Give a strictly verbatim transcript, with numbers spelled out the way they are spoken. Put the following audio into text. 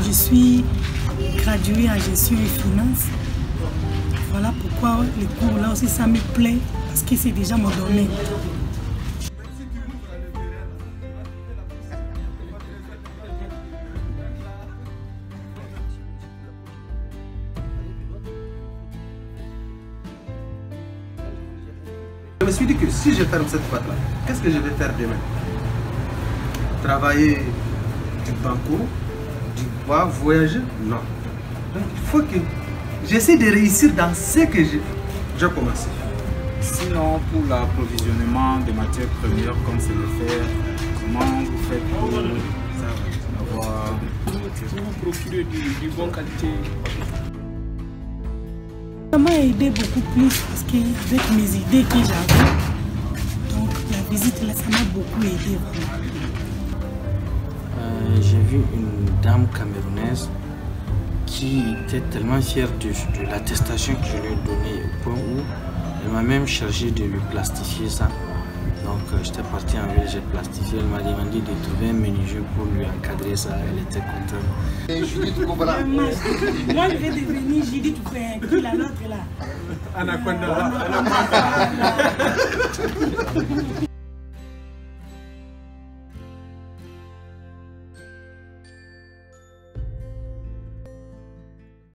je suis graduée en gestion et finance. Voilà pourquoi les cours là aussi ça me plaît, parce que c'est déjà mon domaine. Je me suis dit que si je ferme cette boîte-là, qu'est-ce que je vais faire demain? Travailler du banco, du bois, voyager? Non. Donc il faut que j'essaie de réussir dans ce que je, je commence. Sinon, pour l'approvisionnement des matières premières, comme c'est le fer, comment vous faites pour avoir... Pour procurer du, du bon qualité? Ça m'a aidé beaucoup plus parce qu'avec mes idées que j'avais, donc la visite là, ça m'a beaucoup aidé. Euh, J'ai vu une dame camerounaise qui était tellement fière de, de l'attestation que je lui ai donnée, au point où elle m'a même chargé de lui plastifier ça. Donc euh, j'étais parti en ville, j'ai plastifié, elle m'a demandé de trouver un menuisier pour lui encadrer ça, elle était contente. Et Judith Kobala. Moi je vais devenir Judith qui la l'autre là. Anaconda. Anaconda.